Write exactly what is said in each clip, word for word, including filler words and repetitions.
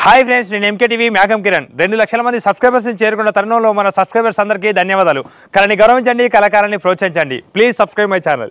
Hi friends, నేను MK TV మేఘం కిరణ్. రెండు లక్షల మంది సబ్స్క్రైబర్స్ చేరుకున్న తరుణంలో మన సబ్స్క్రైబర్స్ అందరికీ ధన్యవాదాలు. కళని గౌరవించండి, కళాకారాన్ని ప్రోత్సహించండి. Please subscribe my channel.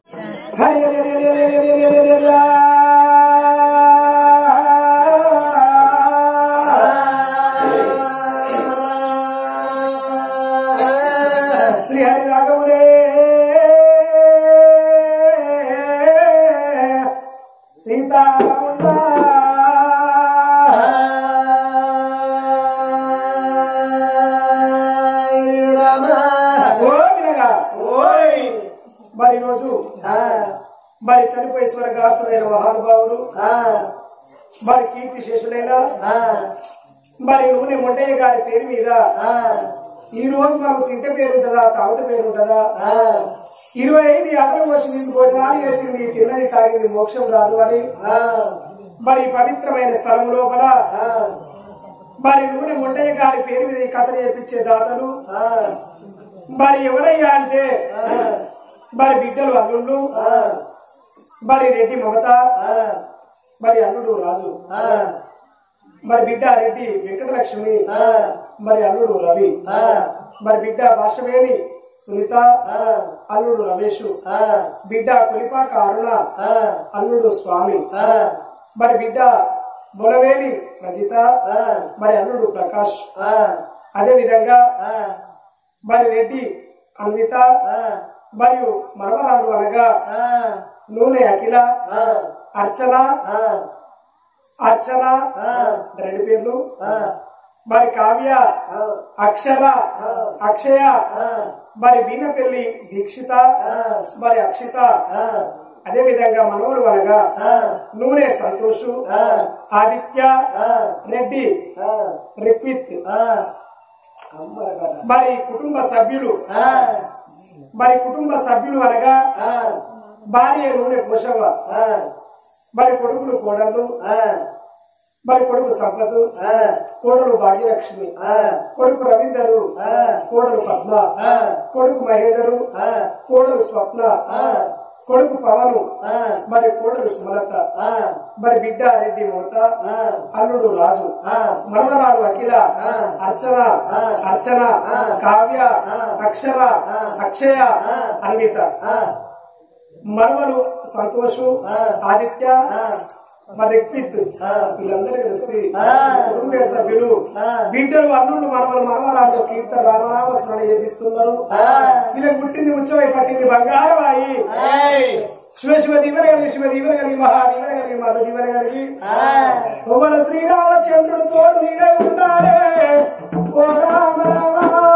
మరి రోజు మరి చనిపోయి స్వర్గాస్తులైన మహానుభావుడు మరి కీర్తి శేషులైన మరి నూనె మొండయ్య గారి పేరు మీద ఈ రోజు మనకు తింటే పేరు ఉంటుందా, తాగుత పేరు ఉంటుందా? ఇరవై ఐదు యాత్ర వచ్చి మీకు భోజనాలు చేసింది, తిన్నది తాగింది మోక్షం రాదు అని మరి పవిత్రమైన స్థలం లోపల మరి నూనె మొండయ్య గారి పేరు మీద ఈ కథ నేర్పించే దాతలు మరి ఎవరయ్యా అంటే మరి బిడ్డలు అల్లుళ్ళు, మరి రెడ్డి మమత, మరి అల్లుడు రాజు, మరి బిడ్డ రెడ్డి వెంకటలక్ష్మి, మరి అల్లుడు రవి, మరి బిడ్డ భాషవేణి సునీత, అల్లుడు రమేష్, బిడ్డ కులిపాక అరుణ, అల్లుడు స్వామి, మరి బిడ్డ బొలవేలి రజిత, మరి అల్లుడు ప్రకాష్. అదే విధంగా మరి రెడ్డి అన్విత మరియు మనవరాలు అనగా నూనె అఖిల, అర్చన అర్చన రెండు పేర్లు, మరి కావ్య, అక్షర, అక్షయ, మరి వీణపెల్లి దీక్షిత, మరి అక్షిత. అదే విధంగా మనవలు అనగా నూనె సంతోష్, ఆదిత్య, రెడ్డి, రిక్విత్. మరి కుటుంబ సభ్యులు మరి కుటుంబ సభ్యులు అనగా భార్య నూనె పోషవ, మరి కొడుకులు కోడళ్ళు, మరి కొడుకు సంపత్, కోడలు భాగ్యలక్ష్మి, కొడుకు రవీందరు, కోడలు పద్మ, కొడుకు మహేందరు, కోడలు స్వప్న, కొడుకు పవను, మరి కోడలు సుమలత, మరి బిడ్డ రెడ్డి మమత, అల్లుడు రాజు, మనవరాలు అఖిల, అర్చన అర్చన కావ్య, అక్షర, అక్షయ, అన్విత. మనవలు సంతోషు, ఆదిత్య, మరి రిక్విత్. వీళ్ళందరూ కలిసి కుటుంబ సభ్యులు బిడ్డలు అల్లుళ్ళు మనవలు మనవరాలు కీర్తన రామనామ స్మరణ చేపిస్తున్నారు. వీళ్ళకి పుట్టింది ఉచ్చమై పట్టింది బంగారం అయి శివ శివ దీవెన కలిగి శివ దీవెన కలిగి మహా దీవెన కలిగి మత దీవెన కలిగి కొమ్మల శ్రీరామచంద్రుడు తోడు నీడై ఉండాలే. ఓ రామ రామ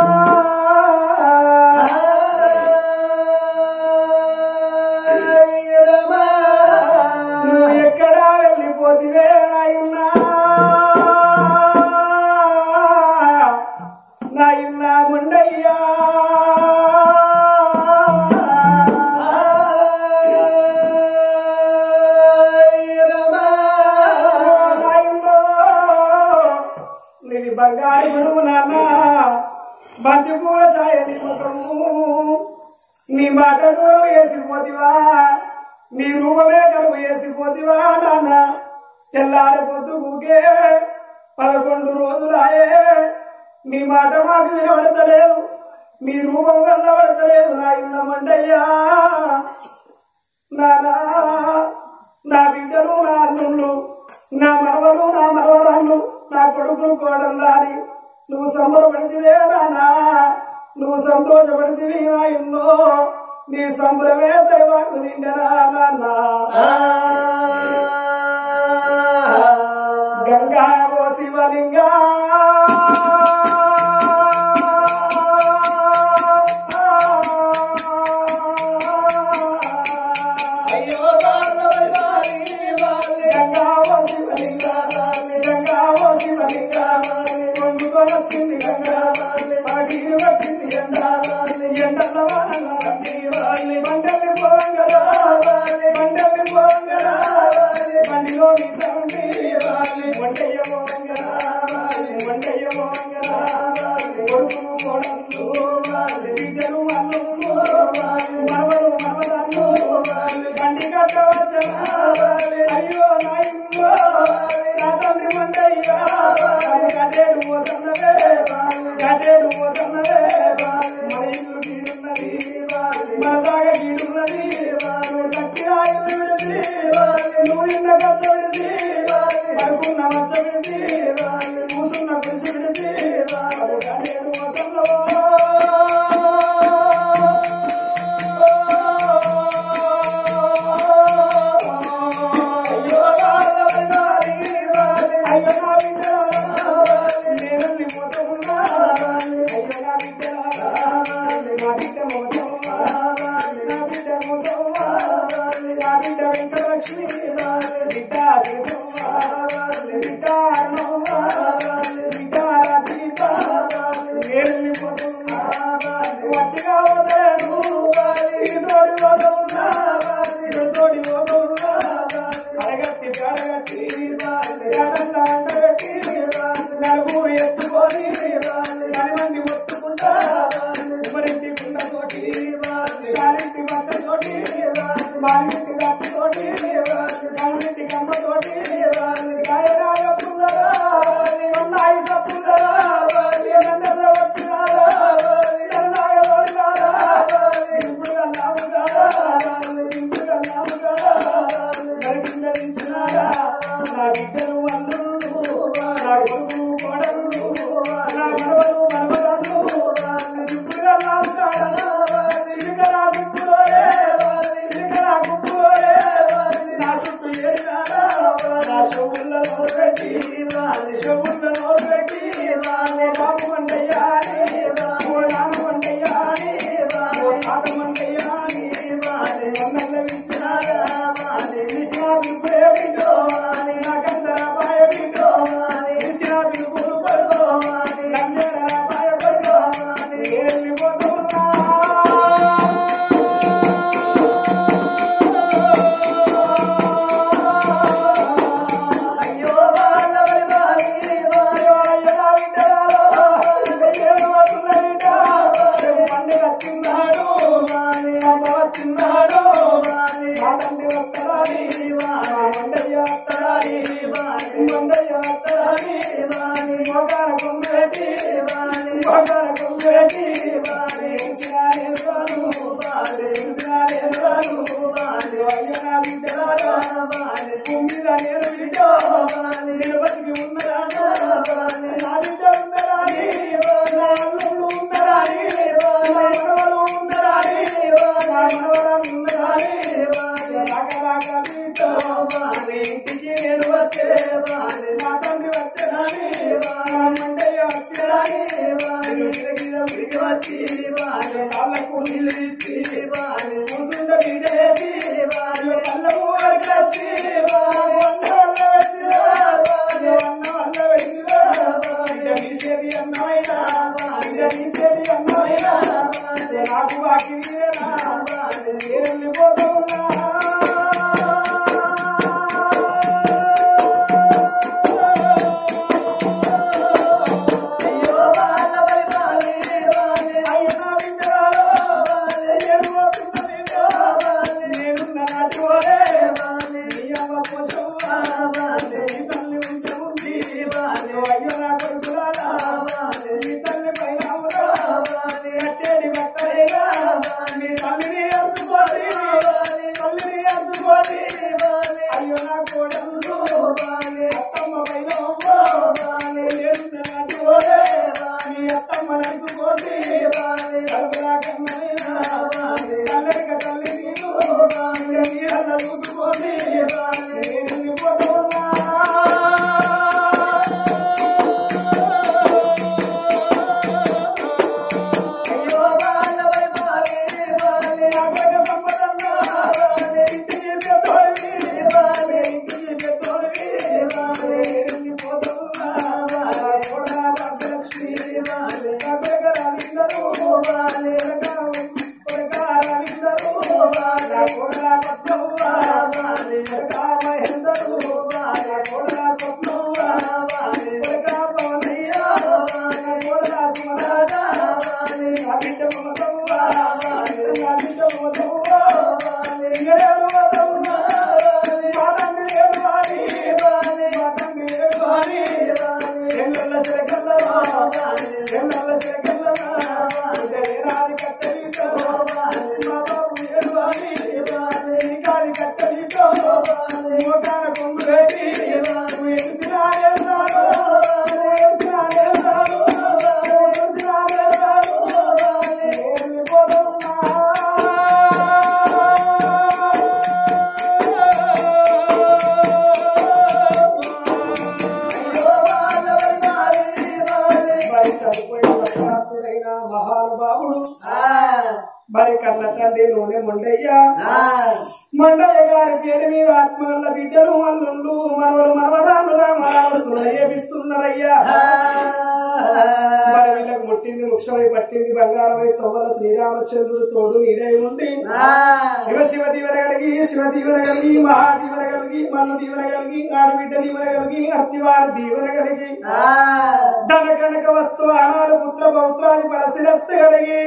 బంతి పూల ఛాయ నీ ముఖము, నీ మాట దూరం వేసిపోతివా, నీ రూపమే కరువు వేసిపోతివా నాన్న. తెల్లారి పొద్దుకే పదకొండు రోజులాయే, నీ మాట మాకు వినబడతలేదు, నీ రూపం కనబడతలేదు. నా ఇన్న మండయ్యా నానా, నా బిడ్డలు, నా అల్లుళ్ళు, నా మనవలు, నా మనవరాళ్ళు, నా కొడుకులు కోడల్లాని నువ్వు సంబరపడితివే నానా, నువ్వు సంతోషపడితివి నా ఎన్నో, నీ సంబరమే దైవాకు నిండనా నాన్న. గంగా ఓ శివలింగా మండయ్య అయ్యో నా బిడ్డలారా నేను పోతున్నా అయ్యో నా బిడ్డలారా నా బిడ్డ పోతున్నా నా బిడ్డ పోతున్నా నా బిడ్డ వెంకటలక్ష్మి బిడ్డ శ్రీమా బిడ్డ అన్నమ్మ బిడ్డ రాజీత నేను పోతున్నా వట్టిగా వదలను తోడి వదలున్నా తోడి వదలున్నా అడగట్టి అడగట్టి ఎడంతా అండగట్టి నలుగురు ఎత్తుకొని పది మంది ఒత్తుకుంటా ఉమరింటి గుండతోటి శాలింటి బట్టతోటి మారింటి గట్టుతోటి సౌరింటి కమ్మతోటి గాయరాగ పుల్లరా ఉన్నాయి సప్పుల్లరా ఏమన్నద వస్తున్నారా ఎన్నాగ వరిగారా ఇంపుగా నాముగారా ఇంపుగా నాముగారా గరిపిందరించినారా నా బిడ్డలు అల్లుళ్ళు నా కొడుకు కోడళ్ళు నా మనవలు మనవరాళ్ళు ఇంపుగా నాముగారా చిలకరా గుప్పులోనే చిలకరా గుప్పులోనే నా చుట్టూ ఏరినారా నా చెవుళ్ళ నోరు పెట్టి చెవుళ్ళ నోరు పెట్టి ఓ బాబు వంటయ్యా అని ఓ నాన్న వంటయ్యా అని ఓ తాత వంటయ్యా అని వందల విస్తున్నారా కృష్ణా బింపులే బిడ్డో నాకందర పాయ బిడ్డో కృష్ణా బింపులు పడుకో నంజర పాయ పడుకో వెళ్ళిపోతున్నా అయ్యో వాళ్ళ బలి మరి కన్న తండ్రి నూనె మొండయ్య మండయ్య గారి పేరు మీద ఆత్మగల్ల బిడ్డలు అల్లుళ్ళు మనవరు మనవరాలు రామరావస్తులు ఏపిస్తున్నారయ్యా. మరి వీళ్ళకి ముట్టింది వృక్షమై పట్టింది బంగారమై తొవ్వల శ్రీరామచంద్రుడు తోడు నీడై ఉండి శివ శివ దీవెన కలిగి శివ దీవెన కలిగి మహాదీవెన కలిగి మన్ను దీవెన కలిగి ఆడబిడ్డ దీవెన కలిగి అర్తివారి దీవెన కలిగి ధన కనక వస్తు అనాలు పుత్ర పౌత్రాది పరిస్థితి కలిగి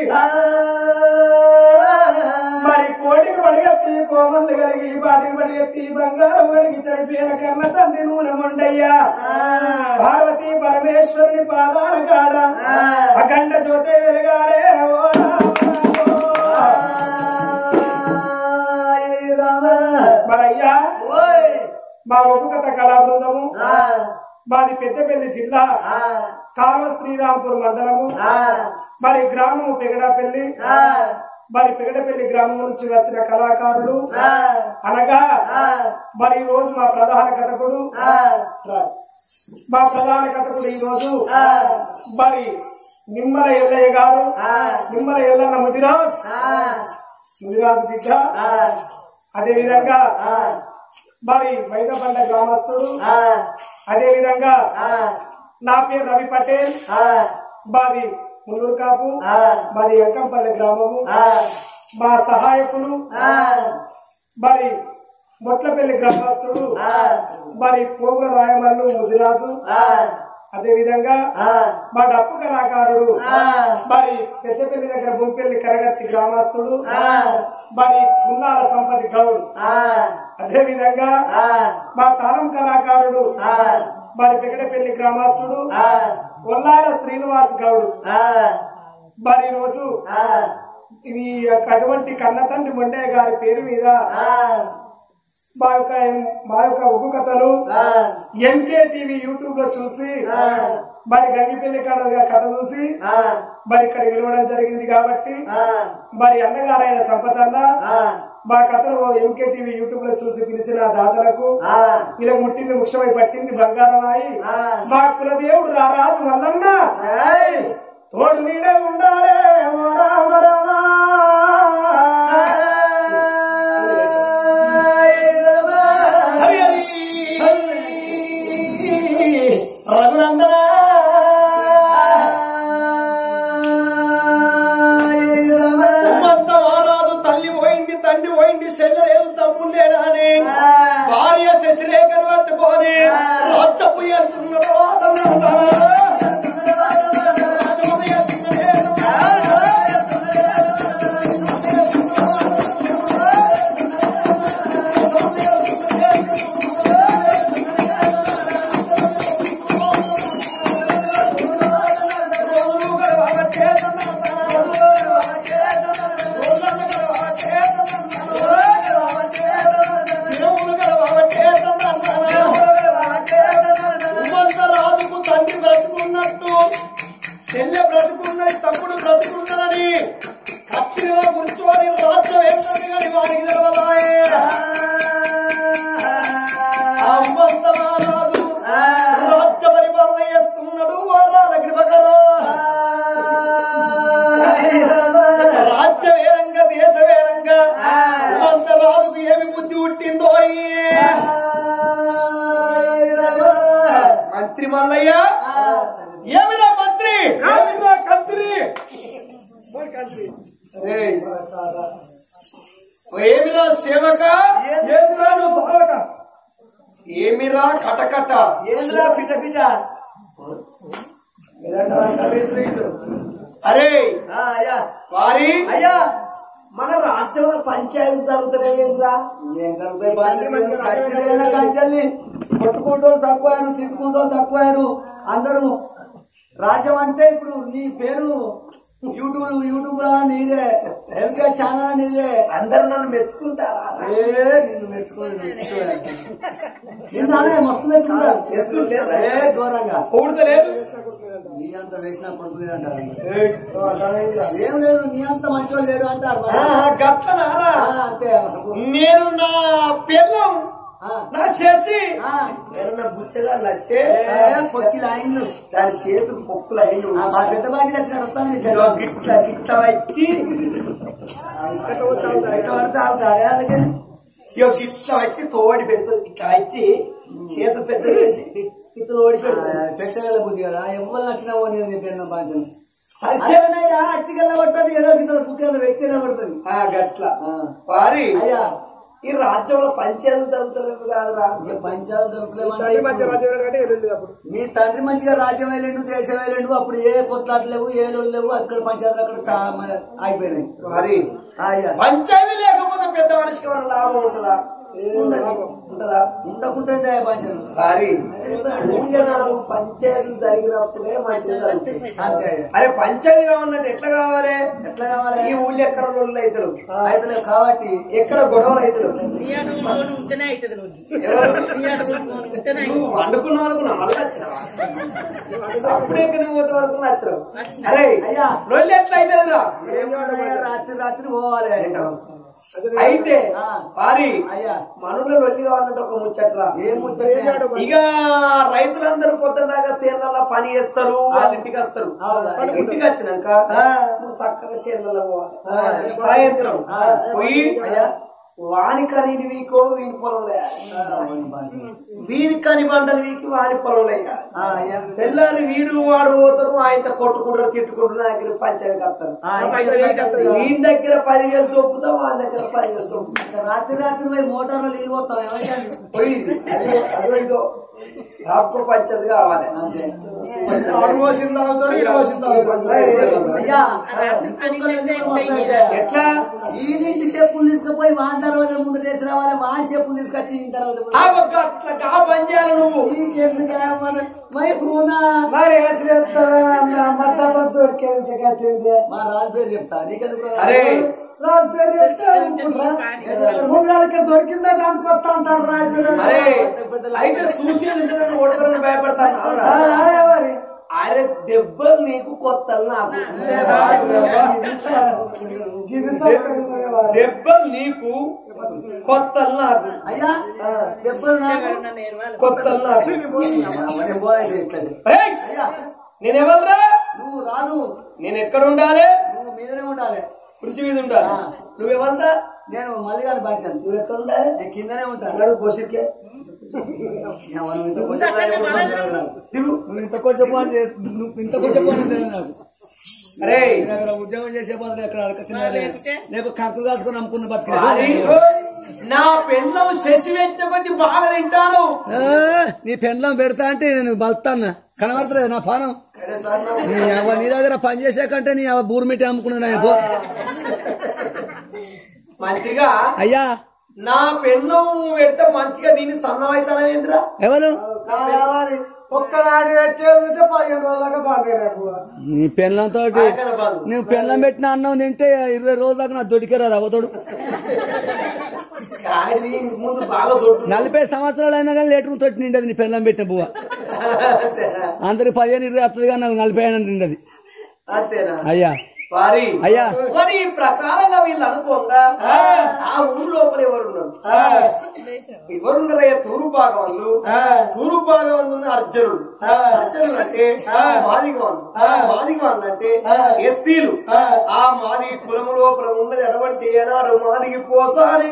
మరి కోటికి పడిగెత్తి కోమంది కలిగి పాటికి పడిగెత్తి బంగారం కలిగి చనిపోయిన కన్న తండ్రి నూనె మొండయ్యా పార్వతీ పరమేశ్వరుని పాదాల కాడ అఖండ జ్యోతి వెలగాలే. మరయ్యా మా ఒప్పు కథ కళా బృందము మాది పెద్దపల్లి జిల్లా కాల్వ శ్రీరాంపూర్ మండలము మరి గ్రామము పెగడపల్లి మరి పెగడపల్లి గ్రామం నుంచి వచ్చిన కళాకారులు అనగా మరి ఈ రోజు మా ప్రధాన కథకుడు మా ప్రధాన కథకుడు ఈ రోజు మరి నిమ్మల ఎల్లయ్య గారు నిమ్మల ఎల్లన్న ముదిరాజ్ ముదిరాజు బిడ్డ. అదే విధంగా మరి మైదబండ గ్రామస్తుడు. అదే విధంగా నా పేరు రవి పటేల్, మాది మున్నూరు కాపు, మాది ఎంకంపల్లి గ్రామము. మా సహాయకులు మరి మొట్లపల్లి గ్రామస్తుడు మరి పోగుల రాయమల్లు ముదిరాజు. అదే విధంగా మా డప్పు కళాకారుడు మరి పెద్దపల్లి దగ్గర బొంపెల్లి కరగత్తి గ్రామస్తుడు మరి పున్నాల సంపతి గౌడ్. అదే విధంగా మా తాళం కళాకారుడు మరి పెగడపల్లి గ్రామస్తుడు కొల్లాల శ్రీనివాస్ గౌడ్. మరి రోజు ఇది అటువంటి కన్న తండ్రి మొండయ్య గారి పేరు మీద మా యొక్క మా యొక్క ఉగ్గు కథలు ఎంకే టీవీ యూట్యూబ్ లో చూసి మరి గంగిపల్లి కాడ కథ చూసి మరి ఇక్కడ విలువడం జరిగింది. కాబట్టి మరి అన్నగారైన సంపదన్న మా కథలు ఎంకే టీవీ యూట్యూబ్ లో చూసి పిలిచిన దాతలకు ఇలా ముట్టింది ముఖ్యమై పట్టింది బంగారమాయి మా కులదేవుడు రారాజు మల్లన్న తోడు నీడే ఉండాలే రామ రామ. తల్లి పోయింది తండ్రి పోయింది శరీరం తమ్ముడు లేడాని భార్య శశిరేఖను పట్టుకొని రక్తపు వెళ్తున్నాడు. చెల్లె బ్రతుకున్నది తమ్ముడు బ్రతుకున్నదని కత్తిలో కూర్చొని రాజ్యం వేస్తుంది కానీ వారికి తెలవదాయే. అమ్మంతమారాదు రాజ్య పరిపాలన చేస్తున్నాడు వారాల కృపకరా. రాజ్య వేరంగా దేశ వేరంగా అమ్మంతరాజుకు ఏమి బుద్ధి పుట్టిందో. మంత్రి మల్లయ్య ఏమిరా మంత్రి ఏమిరా కంత్రి ఏమిరా సేవక ఏమిరా భావక ఏమిరా కటకట ఏమిరా పిట పిట. అరే వారి అయ్యా మన రాష్ట్రంలో పంచాయతీ జరుగుతున్నాయిరా పంచాయతీ కొట్టుకుంటూ తక్కువయారు తిట్టుకుంటూ తక్కువయారు అందరూ. రాజ్యం అంటే ఇప్పుడు నీ పేరు యూట్యూబ్ యూట్యూబ్ లో నీదే, ఎంకే ఛానల్ నీదే, అందరూ నన్ను మెచ్చుకుంటారా? ఏ నిన్ను మెచ్చుకోండి నిన్నే మస్తు మెచ్చుకుంటారు. ఏ ఘోరంగా కూడతలేదు నీ అంత వేసినా కొడుకులేదు అంటారు. ఏం లేదు నీ అంత మంచోళ్ళు లేరు అంటారు. గట్లనారా అంతే నేను నా పిల్లం నా చేసి ఏమన్నా బుచ్చగా నట్టే పొక్కి లైన్లు దాని చేతులు పొక్కులు అయిన మా పెద్ద బాకి నచ్చిన వస్తాను గిట్ల గిట్ల వచ్చి పడితే ఆగుతాడే అందుకే ఇట్లా వచ్చి తోడి పెడుతుంది ఇట్లా వచ్చి చేతులు పెద్ద చేసి ఇట్లా తోడి పెడుతుంది పెట్టగల బుద్ధి కదా ఎవరు నచ్చిన నేను పెన్న బాధ్యం అట్టికల్లా పట్టదు ఏదో బుక్ వ్యక్తి పడుతుంది గట్ల వారి అయ్యా ఈ రాజ్యంలో పంచాయతీ జరుగుతలేదు కాదురా పంచాయతీ మీ తండ్రి మంచిగా రాజ్యం వెళ్ళిండు దేశం వెళ్ళిండు అప్పుడు ఏ కొట్లాట్లు లేవు ఏ లోళ్ళు లేవు అక్కడ పంచాయతీలు అక్కడ చాలా అయిపోయినాయి మరి పంచాయతీ లేకపోతే పెద్ద మనిషికి ఏమైనా లాభం ఉంటుందా ఉంటదా ఉండకుంటే పంచాయతీ మరి పంచాయతీ జరిగినప్పుడే మంచిది. అరే పంచాయతీ కావాలంటే ఎట్లా కావాలి ఎట్లా కావాలి ఈ ఊళ్ళో ఎక్కడ రోజులు అవుతారు అయితే కాబట్టి ఎక్కడ గొడవలు అవుతారు వండుకున్న అనుకున్నా మళ్ళీ వచ్చినావా అప్పుడే నువ్వు పోతే వరకు నచ్చరు అరే అయ్యా రోజులు ఎట్లా అవుతుందిరా రాత్రి రాత్రి పోవాలి అయితే వారి అయ్యా మనుల వెళ్ళి కావాలంటే ఒక ముచ్చట్రా ఏం ముచ్చట ఇక రైతులందరూ పొద్దుదాకా చేనులలో పని చేస్తారు వాళ్ళ ఇంటికి వస్తారు ఇంటికి వచ్చినాక నువ్వు చక్కగా చేనులలో పోవాలి సాయంత్రం పోయి వాని కని వీకో వీని పొలంలో వీని కని బండలు వీకి వాని పొలంలో తెల్లారి వీడు వాడు పోతారు ఆయన కొట్టుకుంటారు తిట్టుకుంటారు దగ్గర పంచాయతీ వస్తారు వీని దగ్గర పదివేలు తొప్పుతాం వాళ్ళ దగ్గర పదివేలు తొప్పుతాం రాత్రి రాత్రి పోయి మోటార్లో నీళ్ళు పోతాం ఏమైనా పోయింది అదో ఇదో నాకు పంచది కావాలి ఎట్లా ఈ నీటి చెప్పులు తీసుకుపోయి వాన్ తర్వాత ముందు వేసి రావాలి వాన్ చెప్పులు తీసుకొచ్చి ఈ తర్వాత అట్లా పని చేయాలి నువ్వు నీకెందుకు మై పూనా మరి మా రాజు పేరు చెప్తా నీకెందుకు అరే రాజు పేరు చెప్తా ముందుగా ఇక్కడ దొరికిందంటే అందుకు వస్తా అంటారు అరే అయితే చూసేది ఓడతారని భయపడతాను అరే దెబ్బలు నీకు కొత్త నాకు దెబ్బలు నీకు కొత్త నాకు అయ్యా దెబ్బలు కొత్త నాకు నేను ఎవరురా నువ్వు రాదు నేను ఎక్కడ ఉండాలి నువ్వు మీదనే ఉండాలి కృషి మీద ఉండాలి నువ్వెవరుదా నేను మళ్ళీ గారు బాధ్యత నువ్వు ఎక్కడ ఉండాలి నేను కిందనే ఉంటాను పోషికే ఇంత కొంచెం నువ్వు ఇంత కొంచెం నాకు అరే ఉద్యోగం చేసే పనులు ఎక్కడ లేకపోతే కక్కులు కాసుకొని అమ్ముకున్న బతికి నా పెళ్ళం శశి పెట్టిన కొద్ది బాగా తింటాను నీ పెండ్లం పెడతా అంటే నేను బల్తాన్నా కనబడతలేదు నా పానం నీ దగ్గర పని చేసే కంటే నీ బూర్మిటి అమ్ముకున్నా మంచిగా అయ్యా నా పెన్ను పెడితే మంచిగా దీన్ని సన్నమైతానా ఏంద్రా ఎవరు ఒక్కనాడు పెట్టేది పదిహేను రోజులుగా బాగా నీ పెళ్ళంతో నువ్వు పెళ్ళం పెట్టిన అన్నం తింటే ఇరవై రోజులకు నా దొడికే రాదు అవతోడు ముందు బాగా నలభై సంవత్సరాలు అయినా కానీ లేటర్ తోటి నిండది నీ పెళ్ళం పెట్టిన బువ్వ అందరికి పదిహేను ఇరవై వస్తుంది కానీ నాకు నలభై అయినా నిండది అంతేనా అయ్యా వారి అయ్యా మరి ఈ ప్రకారంగా వీళ్ళు అనుకోగా ఆ ఊరు లోపల ఎవరున్నారు ఎవరున్నారయ్యా తూరు భాగవంతులు తూరు భాగవంతులు అర్జునుడు అర్జునుడు అంటే మాదిగవాళ్ళు మాదిగవాళ్ళు అంటే ఎస్సీలు ఆ మాది కులము లోపల ఉన్నది ఎటువంటి ఏనాడు మాదిగి పోసాని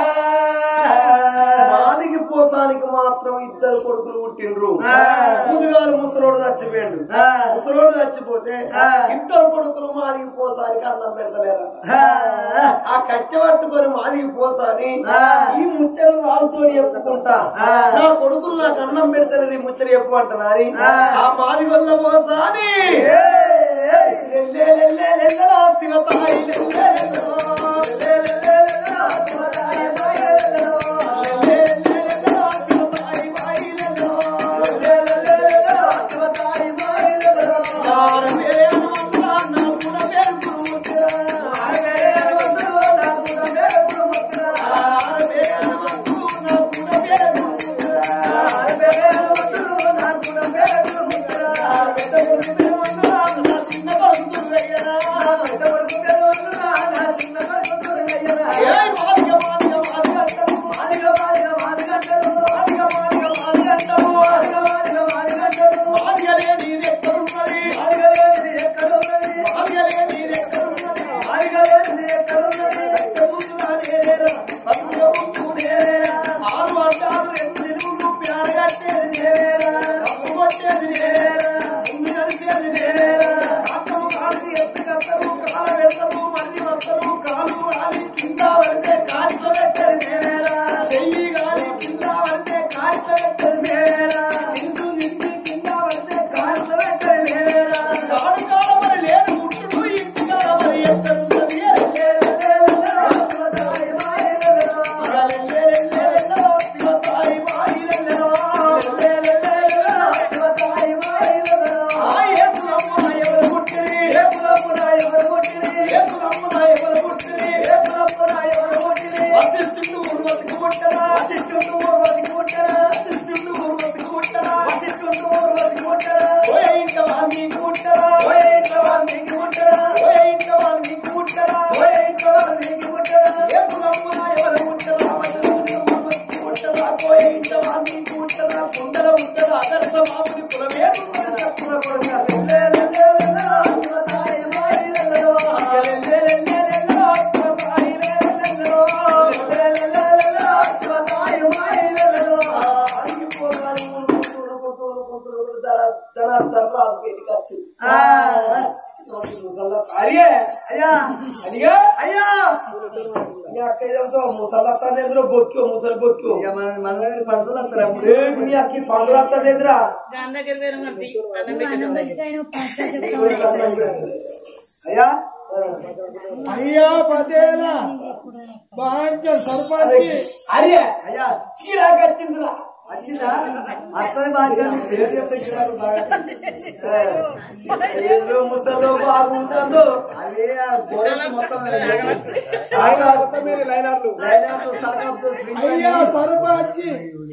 మాదిగి పోసానికి మాత్రం ఇద్దరు కొడుకులు పుట్టిండ్రు ముందుగాలు ముసలోడు చచ్చిపోయిండు ముసలోడు చచ్చిపోతే ఇద్దరు కొడుకులు మాది పోసానికి అన్నం పెడతలేరా ఆ కట్టె పట్టుకొని మాదిగి పోసాని ఈ ముచ్చలు రాజుతో చెప్పుకుంటా నా కొడుకులు నాకు అన్నం పెడతలేదు ఈ ముచ్చలు చెప్పు అంటున్నాని ఆ మాదిగొల్ల పోసాని శివతాయి చిన్న సర్రాదు పెళ్లికి వచ్చింది అయ్యే అయ్యా అడిగా అయ్యా మీ అక్క ఏదో ముసలు వస్తాను ఎదురు బొక్కు ముసలి బొక్కు మన దగ్గర పడుసలు వస్తారా మీ అక్క పండుగ వస్తాను ఎదురా అయ్యా అయ్యా పదేలా బాగా సర్పంచ్ అరే అయ్యా గిరాకి వచ్చిందిరా వచ్చిందా అత్తది బాగా ముసలో బాగుంటుందో అదే మొత్తం అయ్యా సర్పంచ్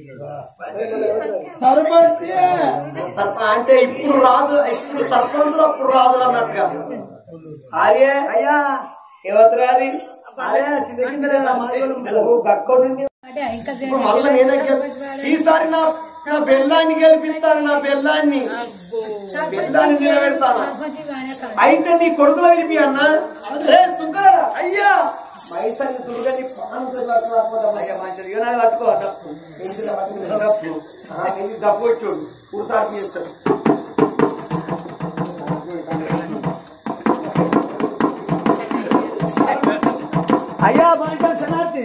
సర్పంచ్ అంటే ఇప్పుడు రాదు ఇప్పుడు సర్పంచులు అప్పుడు రాదు అన్నట్టుగా అదే అయ్యా ఎవరు అది అదే గక్కోండి మళ్ళీ నీ దగ్గర ఈసారి నా నా బెల్లాన్ని గెలిపిస్తాను నా బెల్లాన్ని బెల్లాన్ని నిలబెడతాను అయితే నీ కొడుకులో వినిపి అన్నా రే సుంకరా అయ్యా మైసాన్ని దుర్గని పాను పట్టుకో డబ్బు వచ్చాడు ఊసారి చేస్తాడు అయ్యా బాగా శనార్థి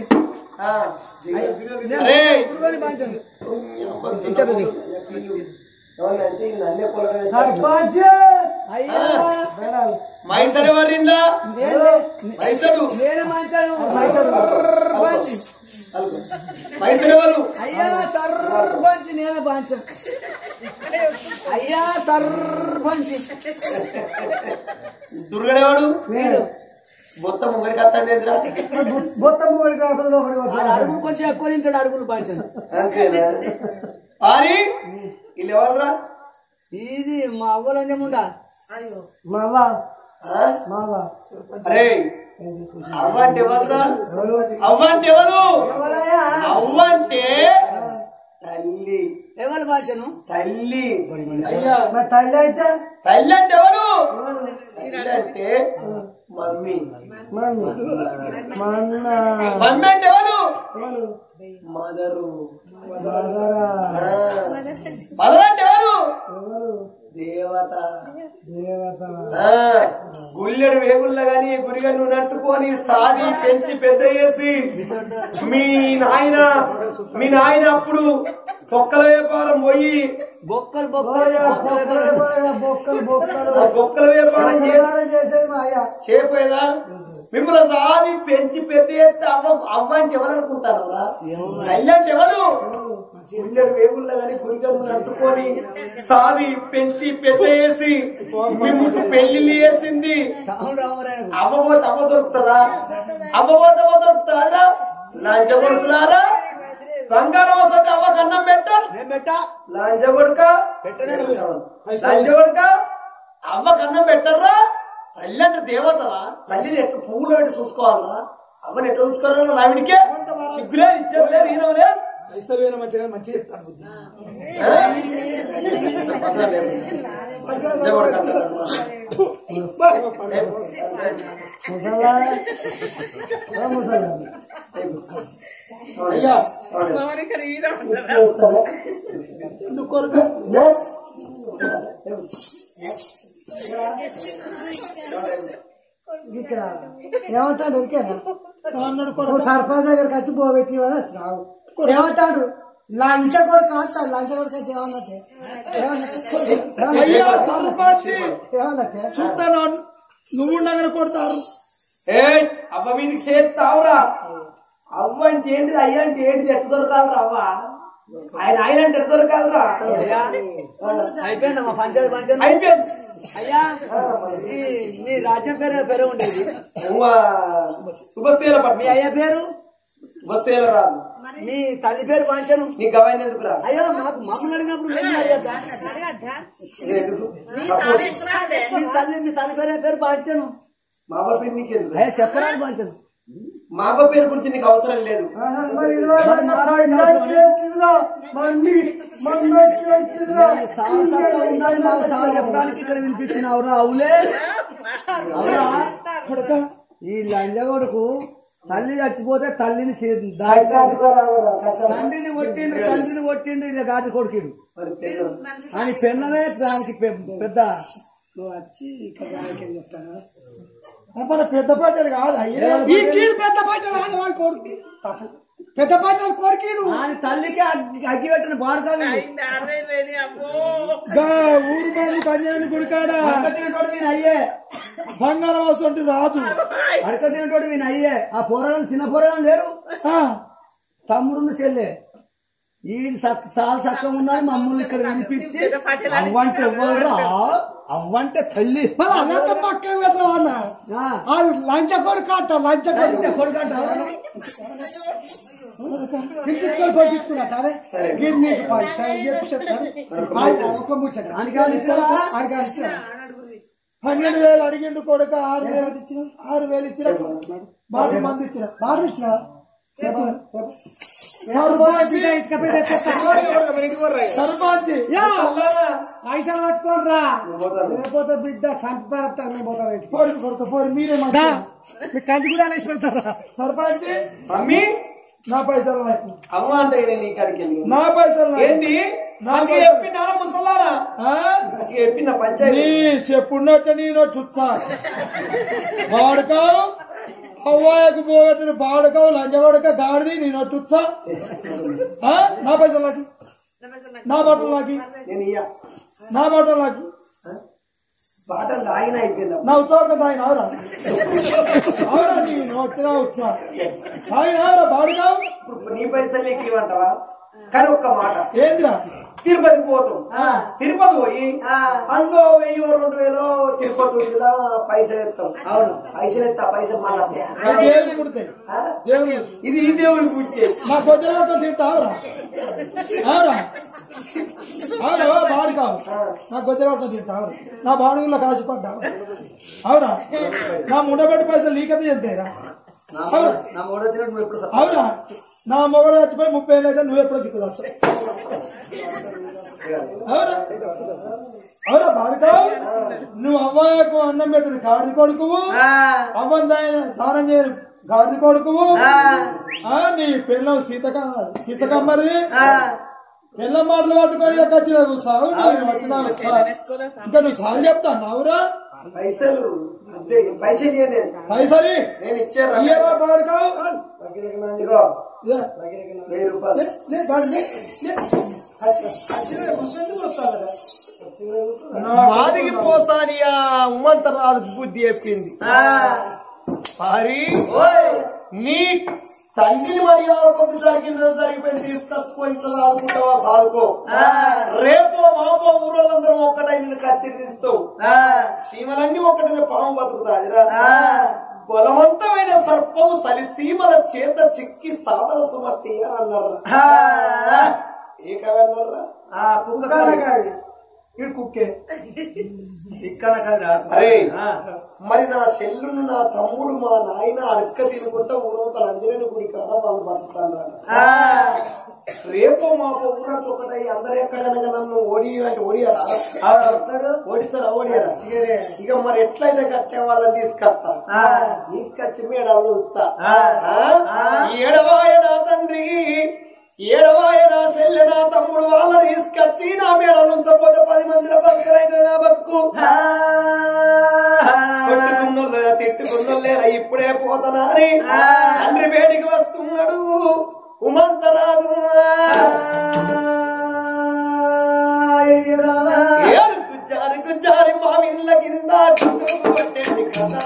సర్పంచ్ అయ్యా మైసడు ఎవరిందా మైసడు నేను మంచాను మైసడు ఎవరు అయ్యా సర్పంచ్ నేను బాంచ అయ్యా సర్పంచ్ దుర్గడేవాడు మొత్తం ముంగడికి వస్తాను మొత్తం అరుగులు కొంచెం ఎక్కువ తింటాడు అరుగులు బాంచాను అంతేనా ఆరి వీళ్ళు ఎవరురా ఇది మా అవ్వలంజముండా మావా మావా అరే అవ్వంటే ఎవరురా అవ్వంటే ఎవరు అవ్వంటే తల్లి ఎవరు బాంచను తల్లి అయ్యా తల్లి అయితే తల్లి అంటే ఎవరు తల్లి అంటే మమ్మీ మమ్మీ మమ్మీ అంటే ఎవరు మదరు మదర్ అంటే ఎవరు దేవత గుళ్ళెడు వేగుళ్ళ గాని గురిగా నువ్వు నట్టుకొని సాది పెంచి పెద్ద చేసి మీ నాయన మీ నాయన అప్పుడు బొక్కల వ్యాపారం పోయి బొక్కలు బొక్కలు బొక్కలు బొక్కలు బొక్కల వ్యాపారం చేయపోయేదా మిమ్మల్ని సాది పెంచి పెద్ద చేస్తే అవ్వ అవ్వ అంటే ఎవరు అనుకుంటారు తల్లి అంటే ఎవరు గుళ్ళెడు వేగుళ్ళ గాని గురిగా నువ్వు నట్టుకొని సాది పెంచి పెద్ద చేసి మిమ్మల్ని పెళ్లి చేసింది అవ్వబోతే అవ్వ దొరుకుతుందా అవ్వబోతే అవ్వ దొరుకుతుందా లంచ కొడుకులారా బంగారం వసతి అవ్వ కన్నం పెట్టారు లంచ కొడుక లంచ కొడుక అవ్వ కన్నం పెట్టర్రా తల్లి అంటే దేవతరా తల్లిని ఎట్టు పువ్వులు పెట్టి చూసుకోవాలరా అవ్వని ఎట్లా చూసుకోవాలన్నా నావిడికే సిగ్గులేదు ఇచ్చారు లేదు ఈయన లేదు మంచిగా మంచిగా చెప్తాను అయ్యా ఇక్కడ ఏమంటాడు ఉరికేనా సర్పంచ్ దగ్గరికి వచ్చి పోబెట్టి వచ్చినావు ఏమంటాడు లంచ కూడా కాస్తాడు లంచ కూడా ఏమన్నట్టే చూస్తాను నువ్వు ఉండగానే కొడతారు ఏ అవ్వ మీదకి చేస్తావురా అవ్వ అంటే ఏంటిది అయ్య అంటే ఏంటిది ఎట్టు దొరకాలరా అవ్వ ఆయన ఆయన అంటే ఎట్టు దొరకాలరా అయిపోయిందా మా పంచాయతీ పంచాయతీ అయిపోయింది అయ్యా మీ రాజ్యం పేరు పేరు ఉండేది శుభశీల పట్ల మీ అయ్య పేరు శుభశీల రాదు మీ తల్లి పేరు పంచను నీ గవాయిని ఎందుకు రా అయ్యో మాకు మమ్మల్ని అడిగినప్పుడు మేము అడిగద్దా మీ తల్లి మీ తల్లి పేరు పేరు పంచను మా అవ్వ పేరు నీకెందుకు అయ్యా చెప్పరాదు పంచను మా అవ్వ పేరు గురించి నీకు అవసరం లేదు చెప్పడానికి ఇక్కడ వినిపించినవురా అవులే అవురా ఈ లంజ కొడుకు తల్లి చచ్చిపోతే తల్లిని తండ్రిని కొట్టిండు తండ్రిని కొట్టిండు ఇక గాడి కొడుకిడు అని పెన్ననే దానికి పెద్ద నువ్వు వచ్చి ఇక్కడ చెప్తాను మన పెద్ద పాటలు కాదు ఈ కీడు పెద్ద పాటలు కాదు వాడి కొడుకు పెద్ద పాటలు కోరికీడు అని తల్లికి అగ్గి పెట్టిన బాడకాలు ఊరు మంది కన్యాని గుడికాడా తినటోడు వీని అయ్యే బంగారం వస్తుంటే రాజు అడక తినటోడు వీని అయ్యే ఆ పోరాలను చిన్న పోరాలను లేరు తమ్ముడు చెల్లె ఈ సాల్ సక్కం ఉందని మమ్మల్ని ఇక్కడ వినిపించి అవ్వంటే ఎవ్వరు అవ్వంటే తల్లి అదంతా పక్కన పెట్టావు అన్న లంచ కొడుకు అంట లంచ లంచ కొడుకు అంట పిలిపించుకొని కొట్టించుకున్నట్టు అదే గిరి నీకు చెప్పి చెప్తాడు ఒక్క ముచ్చట పన్నెండు వేలు అడిగిండు కొడుకు ఆరు వేలు ఇచ్చిన ఆరు వేలు ఇచ్చిన బాటిల్ మంది ఇచ్చిన బాటిల్ ఇచ్చిన పైసలు పట్టుకోని రా లేకపోతే బిడ్డ చంపారు పోరు కొడుకు పోరు మీరే కంచి కూడా వేసి పెడతారా సర్పంచ్ మమ్మీ నా పైసలు అమ్మ అంటే నీకు అడిగింది నా పైసలు ఏంటి నాకు చెప్పిన ముసలారా చెప్పిన పంచాయతీ చెప్పున్నట్టు నేను చుచ్చా వాడుకావు అవ్వాయకు పోగొట్టిన బాడుకావు లంజవాడక గాడిది నేను టుచ్చా నా పైసలు నాకు నా బట్టలు నాకు నా బట్టలు నాకు బాటలు తాగిన అయిపోయిందా నా ఉత్సాహం తాగిన అవరా అవరా నీ నోటిగా ఉత్సాహ తాగిన అవరా బాడుకావు నీ పైసలు నీకు ఇవ్వంటావా కానీ ఒక్క మాట ఏంద్రా తిరుపతికి పోతాం తిరుపతి పోయి అందులో వెయ్యి రెండు వేలు తిరుపతి పైసలు ఎత్తాం అవును పైసలు ఎత్తా పైసలు మళ్ళీ దేవుని కుడతాయి దేవుని ఇది ఈ దేవుని గుర్తే నా కొద్దిగా తింటా అవరా అవరా అవరా బాడు కావు నా కొద్దిగా తింటా అవరా నా బాడుగుల్లో కాసిపడ్డా అవరా నా ముండబెట్టి పైసలు నీకైతే ఎంతేరా నా మూడు వచ్చినట్టు నువ్వు ఎప్పుడు అవునా నా మొగడు వచ్చిపోయి ముప్పై ఏళ్ళు అయితే నువ్వు ఎప్పుడు దిక్కులు వస్తావు అవునా అవునా బాడుకావు నువ్వు అవ్వకు అన్నం పెట్టు గాడిది కొడుకువు అవ్వని దానం చేయరు గాడిది కొడుకువు నీ పిల్లం సీతక సీతకమ్మరిది పిల్లం మాటలు పట్టుకొని వచ్చిన కూర్చావు ఇంకా నువ్వు సాగు చెప్తా నావురా పైసలు అదే పైసలు పైసలు నేను ఇచ్చాను బాడుకావు వెయ్యి రూపాయలు మాదికి పోతాని ఉమ్మంత రాదు బుద్ధి చెప్పింది మరి నీ తండ్రి మర్యాద కొద్ది జరిగిందో జరిగిపోయింది తీసుకొచ్చుకో ఇంట్లో ఆడుకుంటావా సాదుకో రేపో మాపో ఊరోళ్ళందరం ఒక్కటై నిన్ను కత్తిరిస్తావు సీమలన్నీ ఒక్కటే పాము బతుకుతాదిరా బలవంతమైన సర్పము సలిసీమల చేత చిక్కి సామల సుమతి అని అన్నారా ఏ కవన్నారా కుక్క ఈ కుక్కే ఇక్కడ అరే మరి నా చెల్లును నా తమ్ముడు మా నాయన అడక్క తినుకుంటా ఊరవతల అంజనేని గుడి కాడ వాళ్ళు బతుకుతాడు రేపు మాకు ఊరంతా ఒకటై అందరు ఎక్కడైనా నన్ను ఓడి అంటే ఓడియారా ఓడిస్తారా ఓడియారా ఇక మరి ఎట్లయితే కట్టే వాళ్ళని తీసుకొస్తా తీసుకొచ్చి మేడాలు చూస్తా ఏడవాయ నా తండ్రి ఏడవాయ నా చెల్లె నా తమ్ముడు వాళ్ళని తీసుకొచ్చి నా మేడలంతా పోతే పది మందిలో బతుకరైతే నా బతుకు కొట్టుకున్నోళ్ళ తిట్టుకున్నోళ్ళేరా ఇప్పుడే పోతానా అని తండ్రి వేడికి వస్తున్నాడు ఉమంతరాదు గుజ్జారి గుజ్జారి మా విన్ల కింద కొట్టేది కదా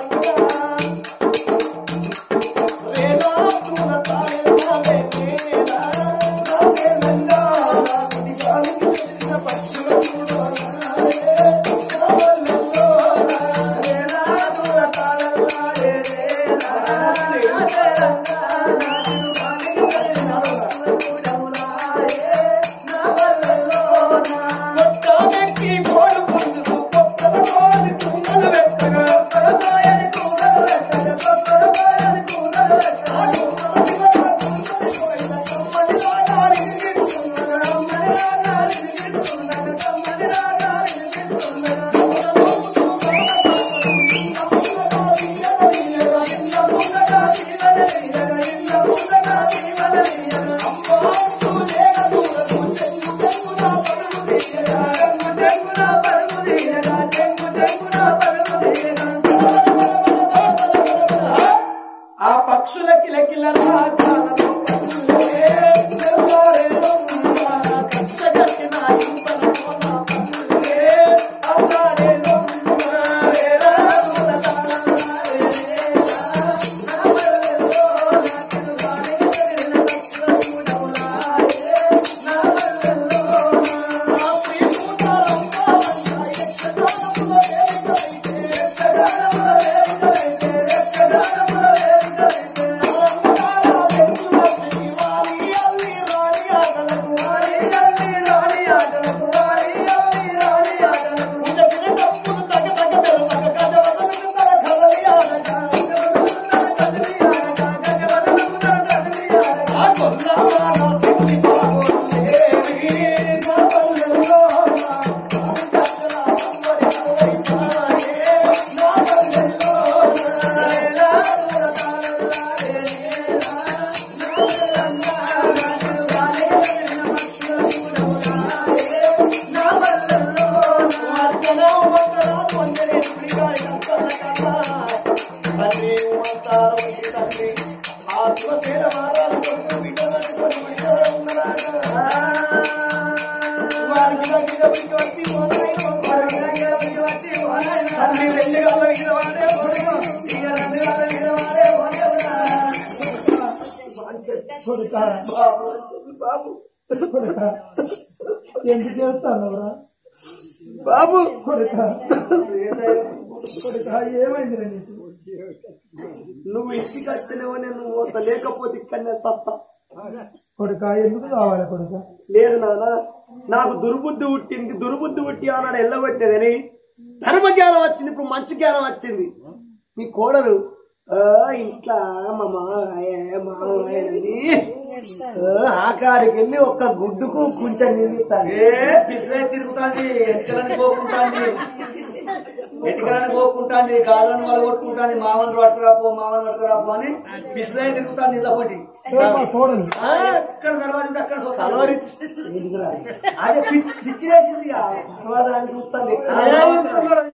పేద వారాలు కొడుకు బిడ్డ పట్టుకొని బిడ్డ ఉన్నారాట వారి మీద మీద బిడ్డ వచ్చి పోనాయో వారి మీద మీద బిడ్డ వచ్చి పోనాయో అన్ని రెండు గల మీద వాడే కొడుకు ఇక రెండు గల మీద వాడే కొడుకా బాబు కొడుకా ఎందుకు చేస్తాను బాబు కొడుకా కొడుకా ఏమైంది నీకు నువ్వు ఇంటికి వచ్చినవని నువ్వు ఓత లేకపోతే ఇక్కడనే సత్తా కొడుకా ఎందుకు కావాలి కొడుకా లేదు నాన్న నాకు దుర్బుద్ధి పుట్టింది దుర్బుద్ధి పుట్టి అన్నాడు ఎల్లబట్టేదని ధర్మ జ్ఞానం వచ్చింది ఇప్పుడు మంచి జ్ఞానం వచ్చింది మీ కోడలు ఇంట్లో మా మాయ మాయని ఆకాడికి వెళ్ళి ఒక్క గుడ్డుకు కొంచెం నిలుస్తాను పిసిలే తిరుగుతుంది ఎటుకలని పోకుంటుంది ఎటుకలని పోకుంటుంది గాలను వలగొట్టుకుంటుంది మామని పట్టుకురాపో మామని పట్టుకురాపో అని పిసిలే తిరుగుతుంది ఇళ్ళ పోటీ అక్కడ తర్వాత అక్కడ అదే పిచ్చి పిచ్చి వేసింది తర్వాత చూస్తాను